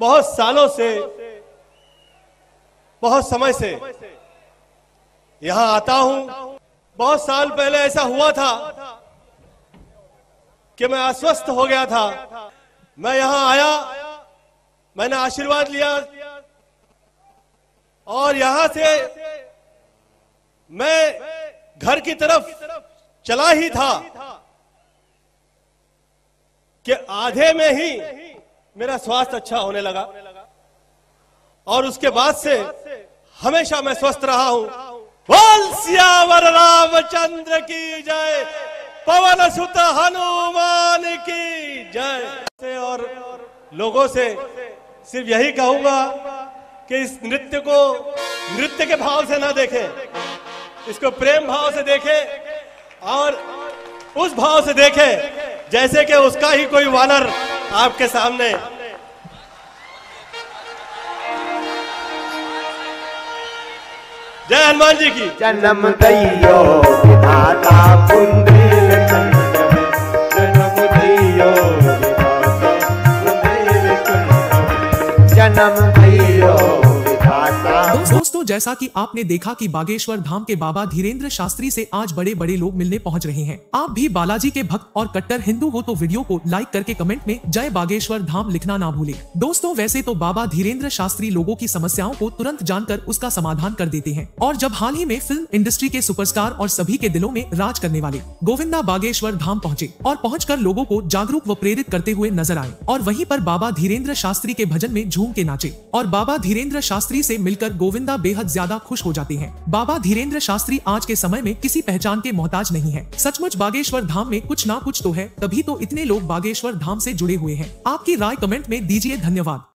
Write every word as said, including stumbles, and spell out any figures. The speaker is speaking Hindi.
बहुत सालों से, बहुत समय से यहां आता हूं। बहुत साल पहले ऐसा हुआ था कि मैं अस्वस्थ हो गया था। मैं यहां आया, मैंने आशीर्वाद लिया और यहां से मैं घर की तरफ चला ही था कि आधे में ही मेरा स्वास्थ्य अच्छा होने लगा और उसके बाद से हमेशा मैं स्वस्थ रहा हूं। बोल सियावर रामचंद्र की जय, पवन सुत हनुमान की जय। और लोगों से सिर्फ यही कहूंगा कि इस नृत्य को नृत्य के भाव से ना देखें, इसको प्रेम भाव से देखें और उस भाव से देखें जैसे कि उसका ही कोई वानर आपके सामने। जय हनुमान जी की। जन्म दैयो विधाता बुंदेलखंड में, जन्म दैयो विधाता बुंदेलखंड में, जन्म दैयो विधाता। दोस्तों, जैसा कि आपने देखा कि बागेश्वर धाम के बाबा धीरेन्द्र शास्त्री से आज बड़े बड़े लोग मिलने पहुंच रहे हैं। आप भी बालाजी के भक्त और कट्टर हिंदू हो तो वीडियो को लाइक करके कमेंट में जय बागेश्वर धाम लिखना ना भूलें। दोस्तों, वैसे तो बाबा धीरेन्द्र शास्त्री लोगों की समस्याओं को तुरंत जानकर उसका समाधान कर देते हैं और जब हाल ही में फिल्म इंडस्ट्री के सुपरस्टार और सभी के दिलों में राज करने वाले गोविंदा बागेश्वर धाम पहुँचे और पहुँच लोगों को जागरूक व प्रेरित करते हुए नजर आए और वहीं पर बाबा धीरेन्द्र शास्त्री के भजन में झूम के नाचे और बाबा धीरेन्द्र शास्त्री से मिलकर गोविंदा बेहद ज्यादा खुश हो जाते हैं। बाबा धीरेन्द्र शास्त्री आज के समय में किसी पहचान के मोहताज नहीं है। सचमुच बागेश्वर धाम में कुछ ना कुछ तो है, तभी तो इतने लोग बागेश्वर धाम से जुड़े हुए हैं। आपकी राय कमेंट में दीजिए। धन्यवाद।